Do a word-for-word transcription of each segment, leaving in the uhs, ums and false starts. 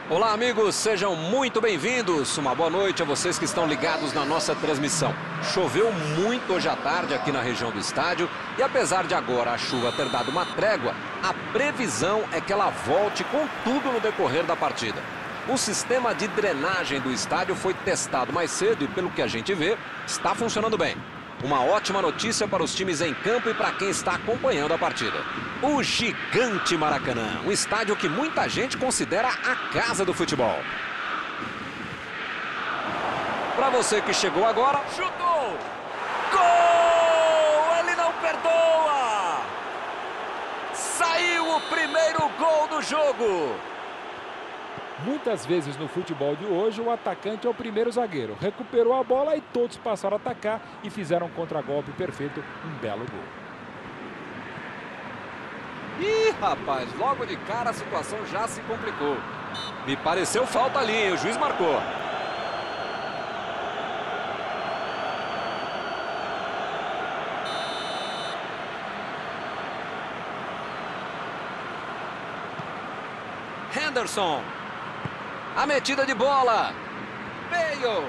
Olá, amigos, sejam muito bem-vindos. Uma boa noite a vocês que estão ligados na nossa transmissão. Choveu muito hoje à tarde aqui na região do estádio e apesar de agora a chuva ter dado uma trégua, a previsão é que ela volte com tudo no decorrer da partida. O sistema de drenagem do estádio foi testado mais cedo e, pelo que a gente vê, está funcionando bem. Uma ótima notícia para os times em campo e para quem está acompanhando a partida. O gigante Maracanã, um estádio que muita gente considera a casa do futebol. Para você que chegou agora, chutou! Gol! Ele não perdoa! Saiu o primeiro gol do jogo! Muitas vezes no futebol de hoje, o atacante é o primeiro zagueiro. Recuperou a bola e todos passaram a atacar e fizeram um contragolpe perfeito, um belo gol. Ih, rapaz, logo de cara a situação já se complicou. Me pareceu falta ali, hein? O juiz marcou. Henderson. A metida de bola. Bale.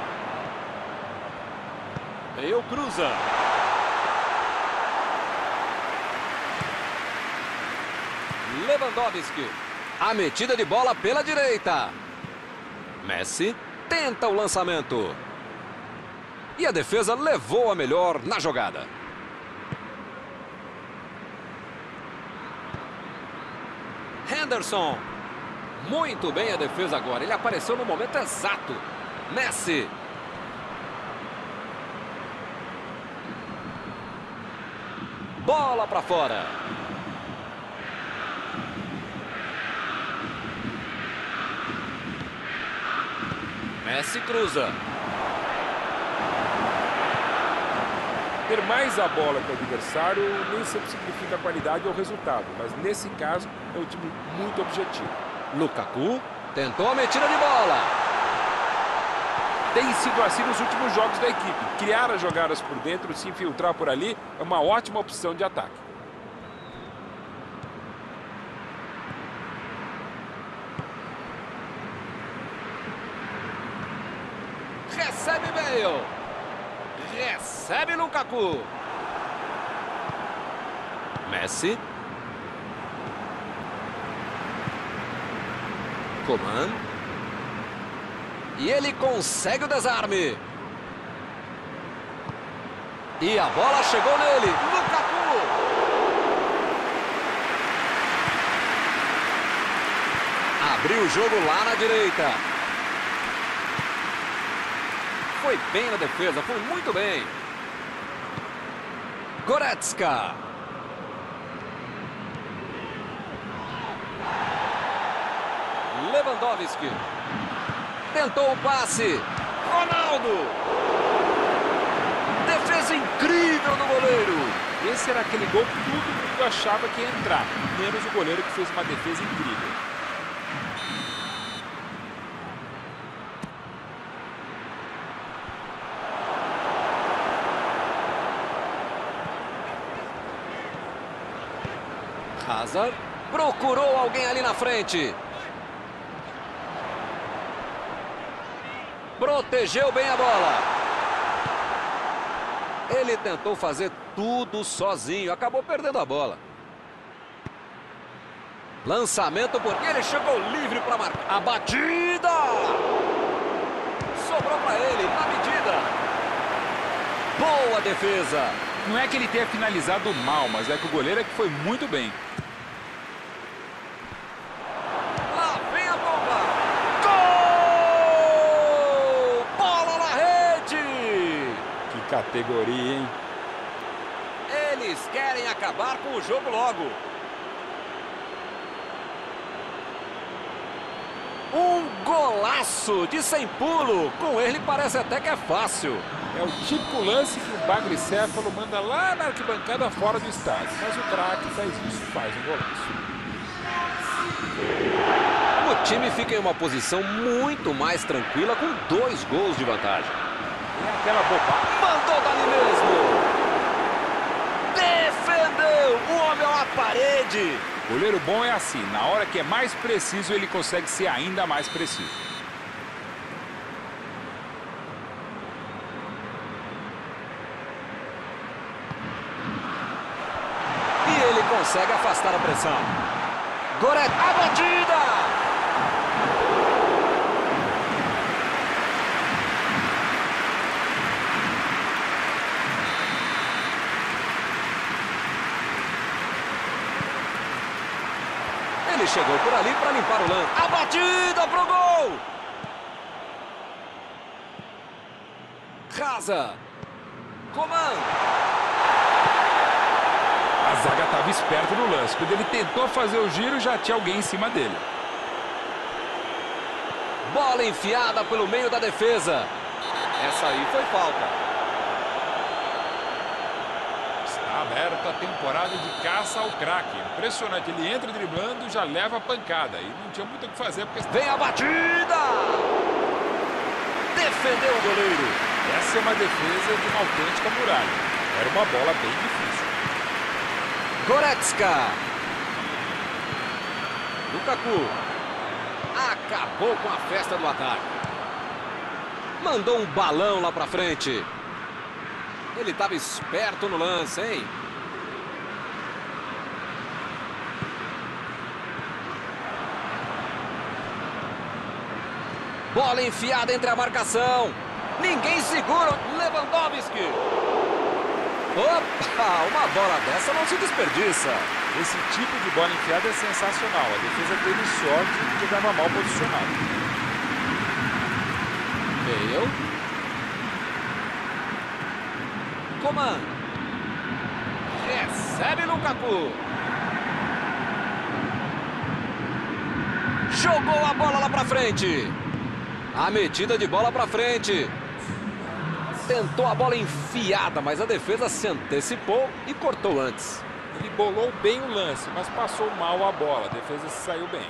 Bale cruza. Lewandowski. A metida de bola pela direita. Messi tenta o lançamento. E a defesa levou a melhor na jogada. Henderson. Muito bem a defesa agora. Ele apareceu no momento exato. Messi. Bola para fora. Messi cruza. Ter mais a bola que o adversário nem sempre significa qualidade ou resultado, mas nesse caso é um time muito objetivo. Lukaku tentou a metida de bola. Tem sido assim nos últimos jogos da equipe. Criar as jogadas por dentro, se infiltrar por ali, é uma ótima opção de ataque. Recebe Bale. Recebe Lukaku. Messi. Coman. E ele consegue o desarme. E a bola chegou nele. Lukaku. Abriu o jogo lá na direita. Foi bem na defesa, foi muito bem. Goretzka. Lewandowski. Tentou o passe. Ronaldo. Defesa incrível do goleiro. Esse era aquele gol que todo mundo achava que ia entrar, menos o goleiro que fez uma defesa incrível. Hazard procurou alguém ali na frente. Protegeu bem a bola. Ele tentou fazer tudo sozinho. Acabou perdendo a bola. Lançamento porque ele chegou livre para marcar. A batida! Sobrou para ele na medida. Boa defesa. Não é que ele tenha finalizado mal, mas é que o goleiro é que foi muito bem. Lá vem a bomba. Gol! Bola na rede! Que categoria, hein? Eles querem acabar com o jogo logo. Um golaço de sem pulo. Com ele parece até que é fácil. É o típico lance que o bagricéfalo manda lá na arquibancada fora do estádio. Mas o craque faz isso, faz um golaço. O time fica em uma posição muito mais tranquila com dois gols de vantagem. É aquela bobagem. Mandou dali mesmo. Defendeu. O homem é uma parede. Goleiro bom é assim, na hora que é mais preciso, ele consegue ser ainda mais preciso. E ele consegue afastar a pressão. Goretzka, a batida! Ele chegou por ali para limpar o lance. A batida pro gol! Casa. Comando. A zaga estava esperta no lance. Quando ele tentou fazer o giro, já tinha alguém em cima dele. Bola enfiada pelo meio da defesa. Essa aí foi falta. Aberta a temporada de caça ao craque. Impressionante, ele entra driblando e já leva a pancada. E não tinha muito o que fazer porque... Vem a batida! Defendeu o goleiro. Essa é uma defesa de uma autêntica muralha. Era uma bola bem difícil. Goretzka. Lukaku. Acabou com a festa do ataque. Mandou um balão lá pra frente. Ele estava esperto no lance, hein? Bola enfiada entre a marcação. Ninguém segura. Lewandowski. Opa, uma bola dessa não se desperdiça. Esse tipo de bola enfiada é sensacional. A defesa teve sorte de estava mal posicionado. Veio. Coman. Recebe Lukaku. Jogou a bola lá pra frente. A metida de bola pra frente. Tentou a bola enfiada, mas a defesa se antecipou e cortou antes. Ele bolou bem o lance, mas passou mal a bola. A defesa saiu bem.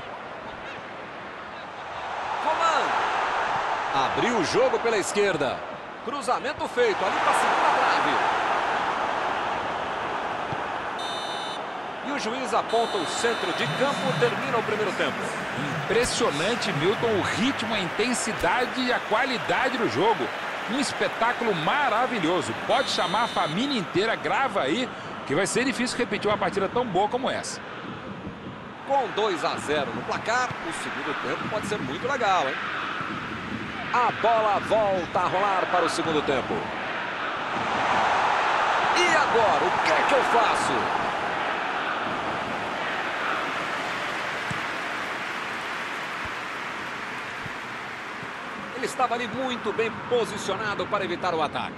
Coman. Abriu o jogo pela esquerda. Cruzamento feito ali para a segunda trave. E o juiz aponta o centro de campo, termina o primeiro tempo. Impressionante, Milton, o ritmo, a intensidade e a qualidade do jogo. Um espetáculo maravilhoso. Pode chamar a família inteira, grava aí, que vai ser difícil repetir uma partida tão boa como essa. Com dois a zero no placar, o segundo tempo pode ser muito legal, hein? A bola volta a rolar para o segundo tempo. E agora, o que é que eu faço? Ele estava ali muito bem posicionado para evitar o ataque.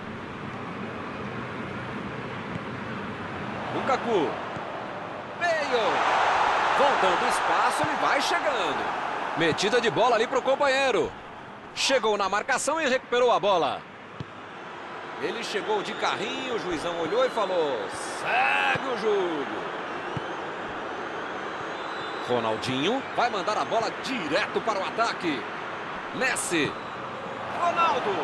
Lukaku. Veio. Voltando espaço, ele vai chegando. Metida de bola ali para o companheiro. Chegou na marcação e recuperou a bola. Ele chegou de carrinho, o juizão olhou e falou: segue o jogo. Ronaldinho vai mandar a bola direto para o ataque. Messi. Ronaldo.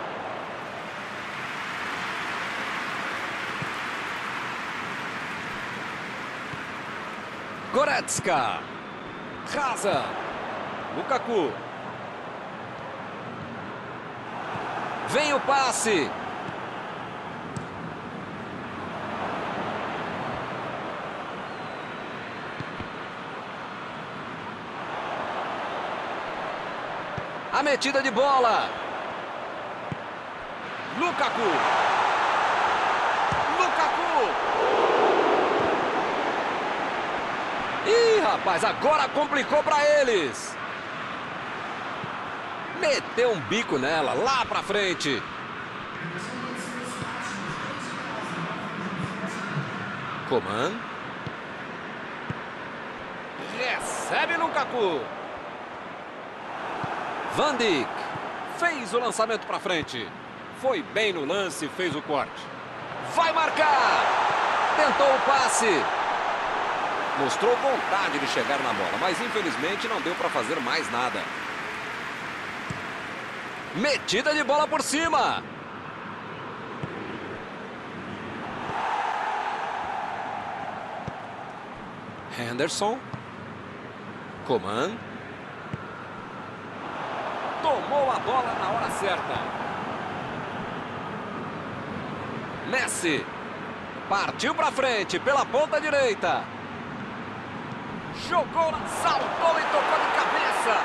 Goretzka. Casa. Lukaku. Vem o passe. A metida de bola. Lukaku. Lukaku. Ih, rapaz, agora complicou para eles. Meteu um bico nela, lá pra frente. Coman. Recebe Lukaku. Van Dijk. Fez o lançamento pra frente. Foi bem no lance, fez o corte. Vai marcar. Tentou o passe. Mostrou vontade de chegar na bola, mas infelizmente não deu pra fazer mais nada. Metida de bola por cima. Henderson. Coman. Tomou a bola na hora certa. Messi. Partiu para frente pela ponta direita. Jogou, saltou e tocou de cabeça.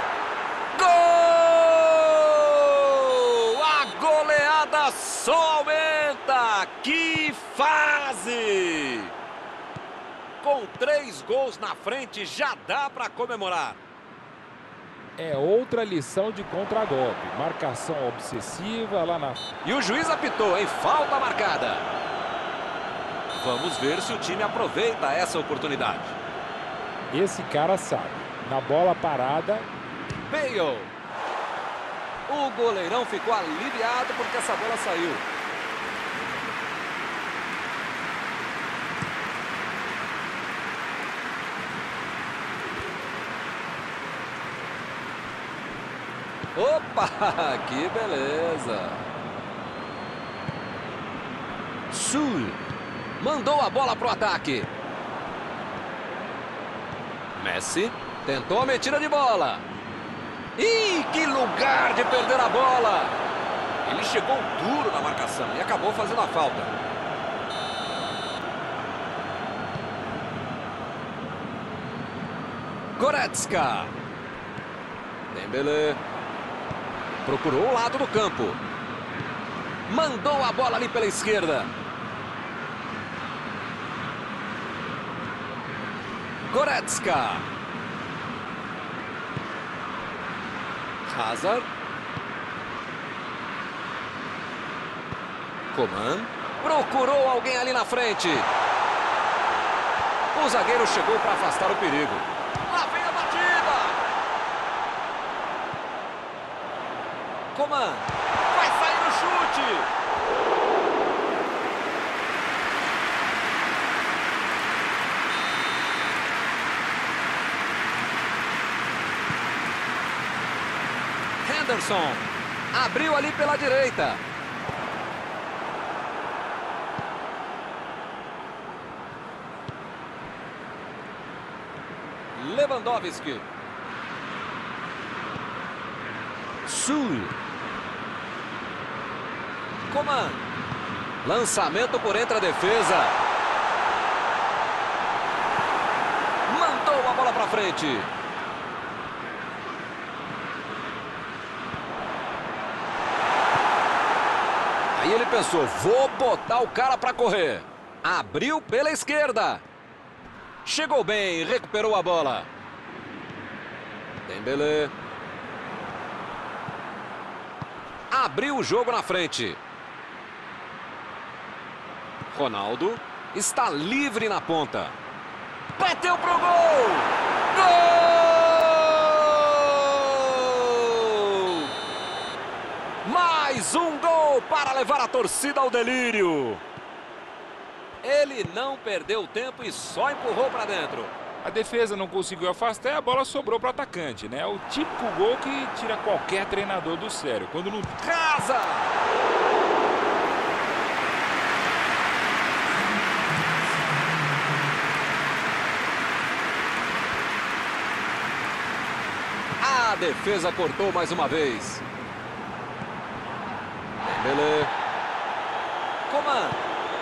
Gol! A goleada só aumenta. Que fase! Com três gols na frente, já dá para comemorar. É outra lição de contragolpe. Marcação obsessiva lá na... E o juiz apitou, em falta marcada. Vamos ver se o time aproveita essa oportunidade. Esse cara sabe. Na bola parada... Bale. O goleirão ficou aliviado porque essa bola saiu. Opa, que beleza. Sul mandou a bola pro ataque. Messi tentou a metida de bola. Ih, que lugar de perder a bola. Ele chegou duro na marcação e acabou fazendo a falta. Goretzka. Dembélé. Procurou o lado do campo. Mandou a bola ali pela esquerda. Goretzka. Hazard. Coman. Procurou alguém ali na frente. O zagueiro chegou para afastar o perigo. Lá vem a batida. Coman. Vai sair no chute. Henderson. Abriu ali pela direita. Lewandowski. Sul. Coman. Lançamento por entre a defesa. Mandou a bola para frente. Aí ele pensou, vou botar o cara para correr. Abriu pela esquerda. Chegou bem, recuperou a bola. Dembélé. Abriu o jogo na frente. Ronaldo está livre na ponta. Bateu pro gol! Gol! Mais um gol para levar a torcida ao delírio. Ele não perdeu tempo e só empurrou para dentro. A defesa não conseguiu afastar e a bola sobrou para o atacante, né? O típico gol que tira qualquer treinador do sério. Quando não... Casa! A defesa cortou mais uma vez. Dembélé. Coman.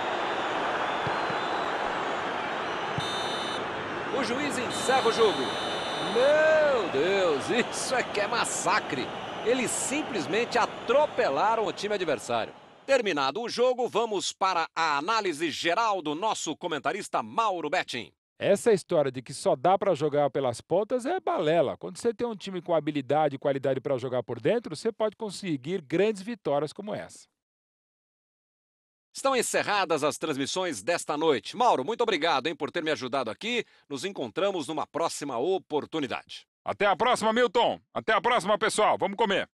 O juiz encerra o jogo. Meu Deus, isso é que é massacre. Eles simplesmente atropelaram o time adversário. Terminado o jogo, vamos para a análise geral do nosso comentarista Mauro Betting. Essa história de que só dá para jogar pelas pontas é balela. Quando você tem um time com habilidade e qualidade para jogar por dentro, você pode conseguir grandes vitórias como essa. Estão encerradas as transmissões desta noite. Mauro, muito obrigado, hein, por ter me ajudado aqui. Nos encontramos numa próxima oportunidade. Até a próxima, Milton. Até a próxima, pessoal. Vamos comer.